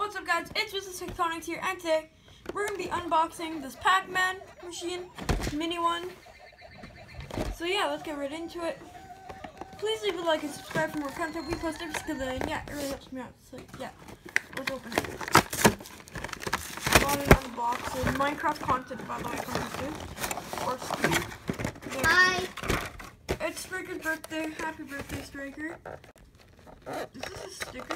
What's up, guys? It's Mrs. Tectonics here, and today we're going to be unboxing this PAC Man machine, mini one. So yeah, let's get right into it. Please leave a like and subscribe for more content we post every single day, and yeah, it really helps me out. So yeah, let's open it. On an unboxing, Minecraft content, by the way, coming soon. Or Steve. Hi. It's Striker's birthday. Happy birthday, Striker. Is this a sticker?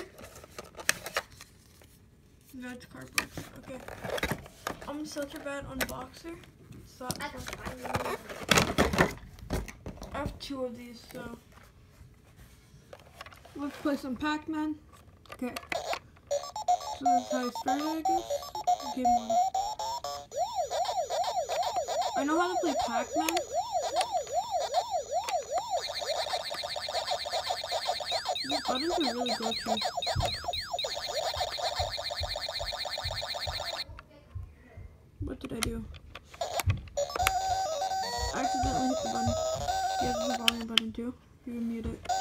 No, it's cardboard. Okay. I'm such a bad unboxer. So I have two of these, so let's play some PAC Man. Okay. So this is how I started, I guess. Game one. I know how to play PAC Man. These buttons are really glitchy. What did I do? I accidentally hit the button. Yeah, there's a volume button too. You can mute it.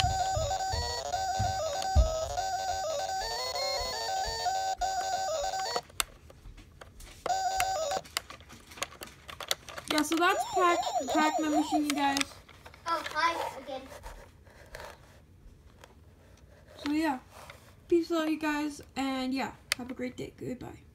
Yeah, so that's PAC Man machine, you guys. Oh, hi again. So yeah, peace out, you guys, and yeah, have a great day. Goodbye.